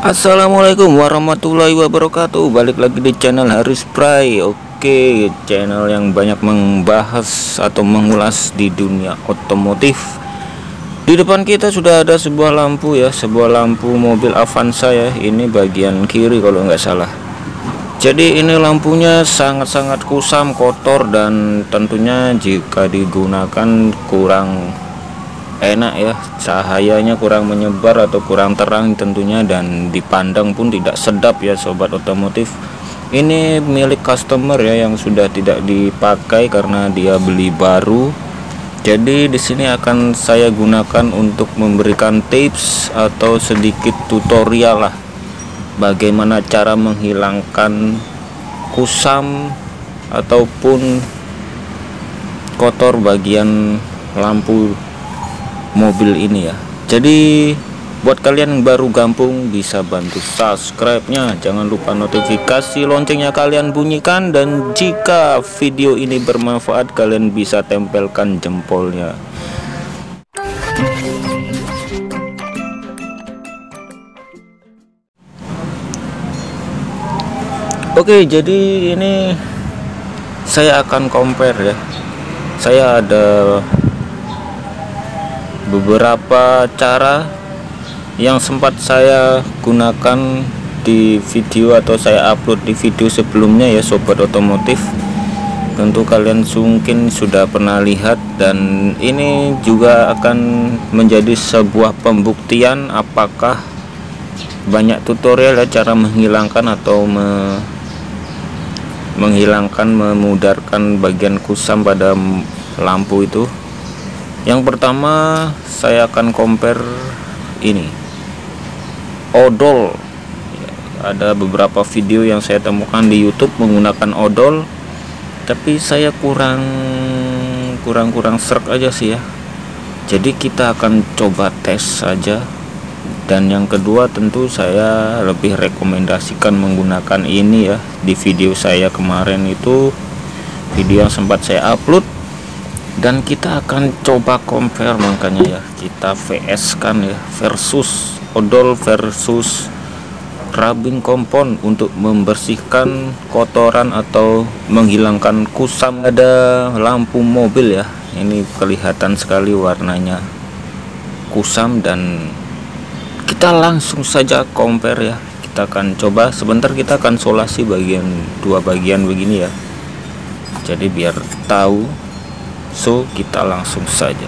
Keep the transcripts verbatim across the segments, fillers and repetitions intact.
Assalamualaikum warahmatullahi wabarakatuh. Balik lagi di channel Haris Pray. Oke, channel yang banyak membahas atau mengulas di dunia otomotif. Di depan kita sudah ada sebuah lampu ya, sebuah lampu mobil Avanza ya. Ini bagian kiri kalau nggak salah. Jadi ini lampunya sangat-sangat kusam, kotor, dan tentunya jika digunakan kurang enak ya, cahayanya kurang menyebar atau kurang terang tentunya, dan dipandang pun tidak sedap ya sobat otomotif. Ini milik customer ya, yang sudah tidak dipakai karena dia beli baru. Jadi di sini akan saya gunakan untuk memberikan tips atau sedikit tutorial lah, bagaimana cara menghilangkan kusam ataupun kotor bagian lampu mobil ini ya. Jadi buat kalian yang baru gabung bisa bantu subscribe-nya, jangan lupa notifikasi loncengnya kalian bunyikan, dan jika video ini bermanfaat kalian bisa tempelkan jempolnya. Oke, jadi ini saya akan compare ya. Saya ada beberapa cara yang sempat saya gunakan di video atau saya upload di video sebelumnya ya sobat otomotif. Tentu kalian mungkin sudah pernah lihat, dan ini juga akan menjadi sebuah pembuktian apakah banyak tutorial ya cara menghilangkan atau me menghilangkan memudarkan bagian kusam pada lampu itu. Yang pertama saya akan compare ini odol. Ada beberapa video yang saya temukan di YouTube menggunakan odol, tapi saya kurang kurang kurang serak aja sih ya. Jadi kita akan coba tes saja. Dan yang kedua tentu saya lebih rekomendasikan menggunakan ini ya. Di video saya kemarin itu, video yang sempat saya upload, dan kita akan coba compare, makanya ya kita V S kan ya, versus odol versus rubbing kompon untuk membersihkan kotoran atau menghilangkan kusam pada lampu mobil ya. Ini kelihatan sekali warnanya kusam, dan kita langsung saja compare ya. Kita akan coba sebentar, kita akan solasi bagian dua bagian begini ya, jadi biar tahu. So kita langsung saja.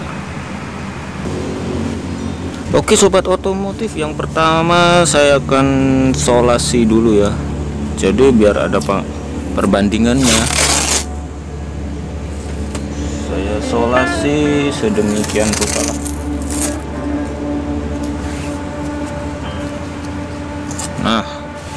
Oke sobat otomotif, yang pertama saya akan solasi dulu ya, jadi biar ada perbandingannya. Saya solasi sedemikian rupa lah. Nah,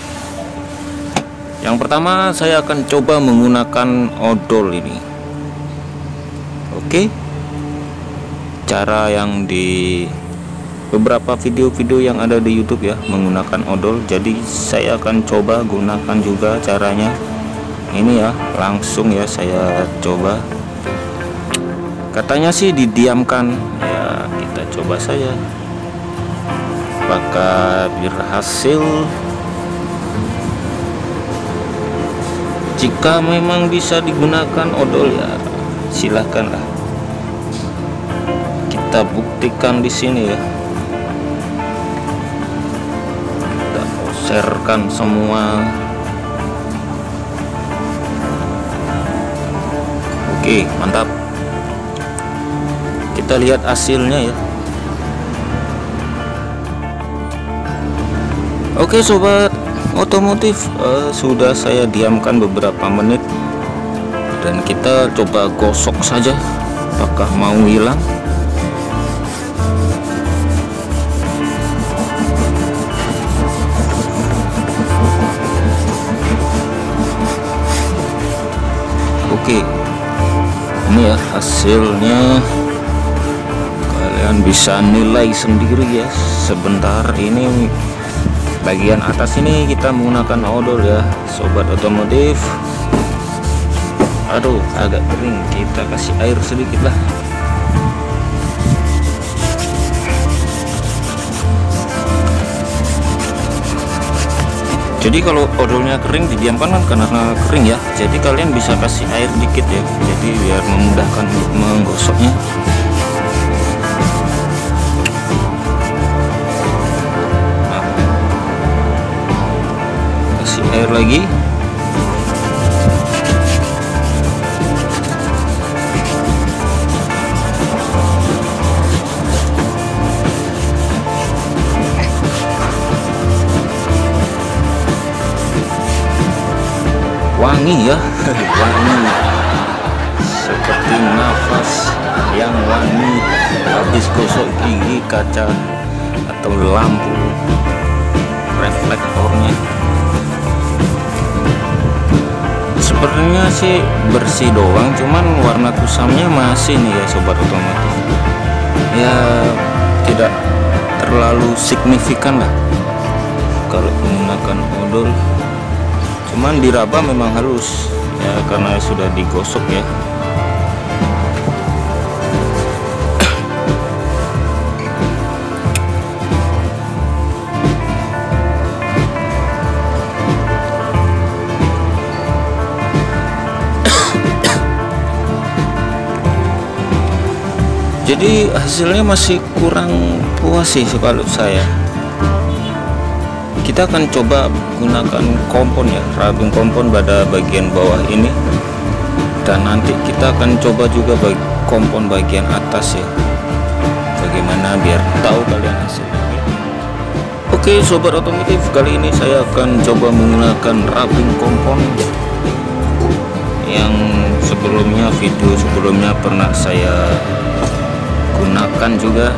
yang pertama saya akan coba menggunakan odol ini. Oke, cara yang di beberapa video-video yang ada di YouTube ya menggunakan odol, jadi saya akan coba gunakan juga caranya ini ya. Langsung ya saya coba. Katanya sih didiamkan ya, kita coba saja apakah berhasil. Jika memang bisa digunakan odol ya silahkanlah, kita buktikan di sini ya. Kita sharekan semua. Oke, mantap. Kita lihat hasilnya ya. Oke sobat otomotif, uh, sudah saya diamkan beberapa menit, dan kita coba gosok saja apakah mau hilang. Oke, ini ya hasilnya, kalian bisa nilai sendiri ya. Sebentar, ini bagian atas ini kita menggunakan odol ya sobat otomotif. Aduh, agak kering, kita kasih air sedikit lah. Jadi kalau odolnya kering didiamkan kan karena kering ya, jadi kalian bisa kasih air dikit ya, jadi biar memudahkan untuk menggosoknya. Nah, kasih air lagi. Wangi ya, wangi seperti nafas yang wangi habis gosok gigi kaca atau lampu reflektornya. Sepertinya sih bersih doang, cuman warna kusamnya masih nih ya sobat otomotif ya, tidak terlalu signifikan lah kalau menggunakan odol. Cuman diraba memang halus ya karena sudah digosok ya. Jadi hasilnya masih kurang puas sih kalau saya. Kita akan coba gunakan kompon ya, rubbing kompon pada bagian bawah ini, dan nanti kita akan coba juga bagi kompon bagian atas ya, bagaimana biar tahu kalian hasilnya ya. Oke sobat otomotif, kali ini saya akan coba menggunakan rubbing kompon yang sebelumnya, video sebelumnya pernah saya gunakan juga.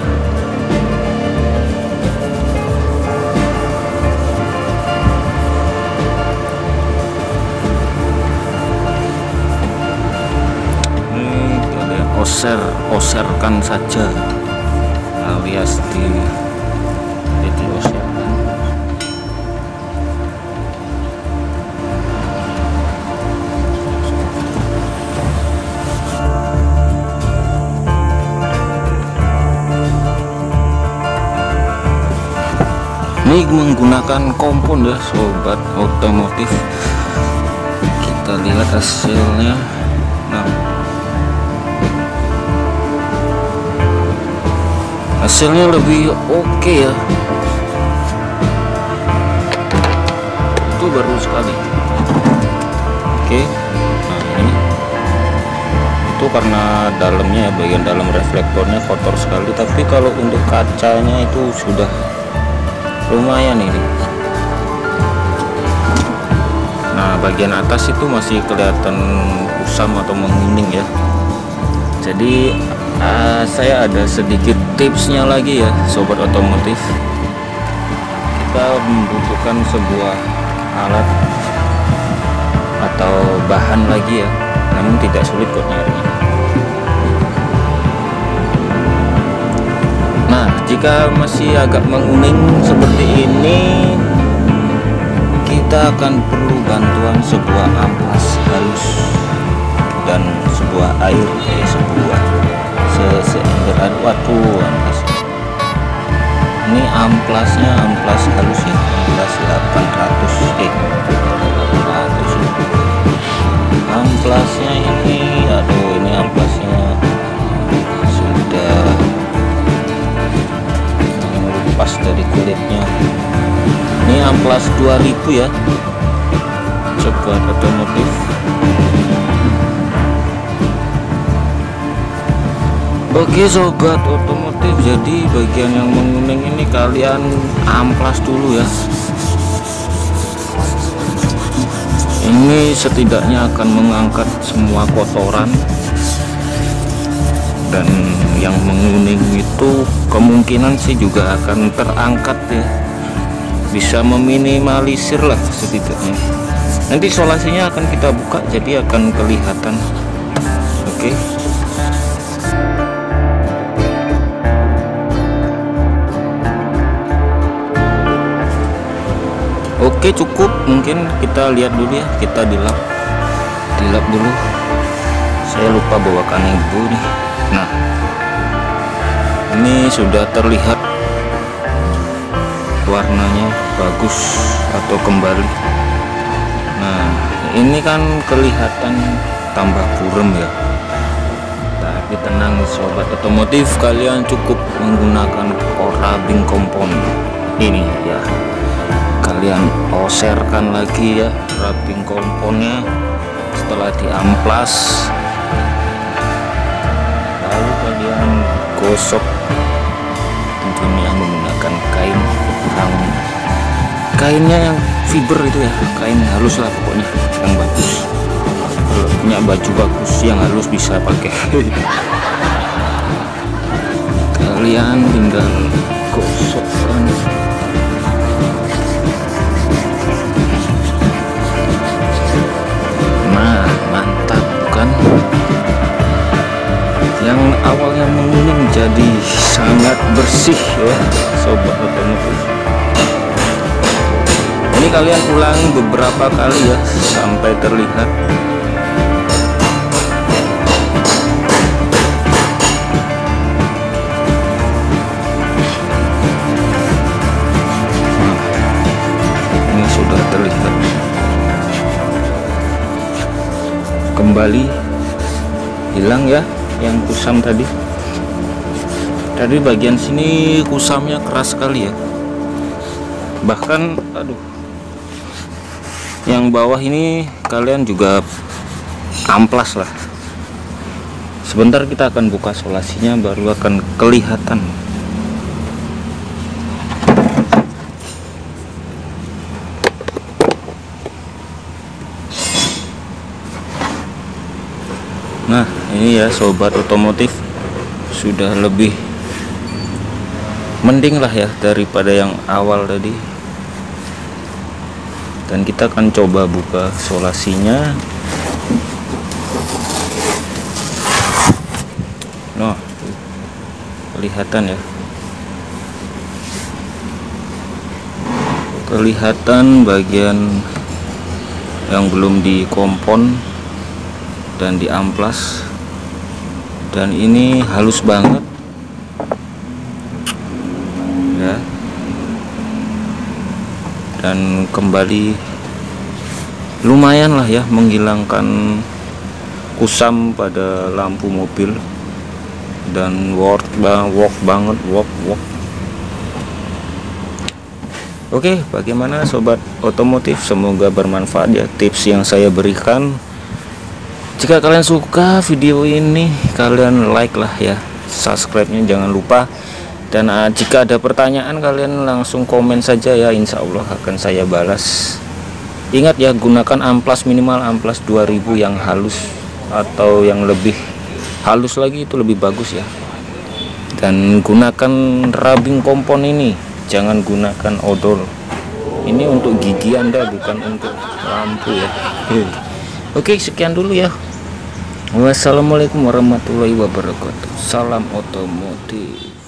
Oser, oserkan saja alias di jadi oserkan. Ini menggunakan kompon ya sobat otomotif. Kita lihat hasilnya. Nah, hasilnya lebih oke okay ya, itu baru sekali. Oke, nah ini itu karena dalamnya ya, bagian dalam reflektornya kotor sekali, tapi kalau untuk kacanya itu sudah lumayan ini. Nah bagian atas itu masih kelihatan kusam atau menguning ya. Jadi uh, saya ada sedikit tipsnya lagi ya sobat otomotif. Kita membutuhkan sebuah alat atau bahan lagi ya, namun tidak sulit kok nyarinya. Nah jika masih agak menguning seperti ini, kita akan perlu bantuan sebuah amplas halus dan sebuah air, eh, sebuah seember air. Waduh, amplas. Ini amplasnya amplas halus ya, amplas delapan ratus eh delapan ratus. Amplasnya ini, aduh ini amplasnya sudah lepas dari kulitnya. Ini amplas dua ribu ya sobat otomotif. Oke sobat otomotif, jadi bagian yang menguning ini kalian amplas dulu ya. Ini setidaknya akan mengangkat semua kotoran, dan yang menguning itu kemungkinan sih juga akan terangkat ya, bisa meminimalisir lah setidaknya. Nanti isolasinya akan kita buka, jadi akan kelihatan. Oke. Oke cukup, mungkin kita lihat dulu ya, kita dilap dilap dulu. Saya lupa bawakan ibu nih. Nah ini sudah terlihat warnanya bagus atau kembali. Nah ini kan kelihatan tambah burem ya, tapi tenang sobat otomotif, kalian cukup menggunakan rubbing kompon ini ya. Kalian oserkan lagi ya rubbing komponnya setelah diamplas, lalu kalian gosok tentunya menggunakan kain yang kainnya yang fiber itu ya, kain halus lah pokoknya yang bagus. Kalau punya baju bagus yang halus bisa pakai kalian tinggal gosokkan. Nah mantap kan, yang awalnya menguning jadi sangat bersih ya sobat otomotif. Ini kalian ulangi beberapa kali ya sampai terlihat. Nah, ini sudah terlihat kembali, hilang ya yang kusam tadi. Tadi bagian sini kusamnya keras sekali ya, bahkan aduh, yang bawah ini kalian juga amplas lah. Sebentar kita akan buka solasinya baru akan kelihatan. Nah ini ya sobat otomotif, sudah lebih mending lah ya daripada yang awal tadi. Dan kita akan coba buka solasinya. Nah kelihatan ya, kelihatan bagian yang belum dikompon dan diamplas, dan ini halus banget ya, dan kembali lumayan lah ya menghilangkan kusam pada lampu mobil, dan work work banget work work. Oke, bagaimana sobat otomotif, semoga bermanfaat ya tips yang saya berikan. Jika kalian suka video ini, kalian like lah ya, subscribe-nya jangan lupa. Dan uh, jika ada pertanyaan, kalian langsung komen saja ya, insya Allah akan saya balas. Ingat ya, gunakan amplas minimal amplas dua ribu yang halus, atau yang lebih halus lagi itu lebih bagus ya. Dan gunakan rubbing kompon ini, jangan gunakan odol. Ini untuk gigi Anda, bukan untuk lampu ya. Oke, sekian dulu ya. Wassalamualaikum warahmatullahi wabarakatuh. Salam otomotif.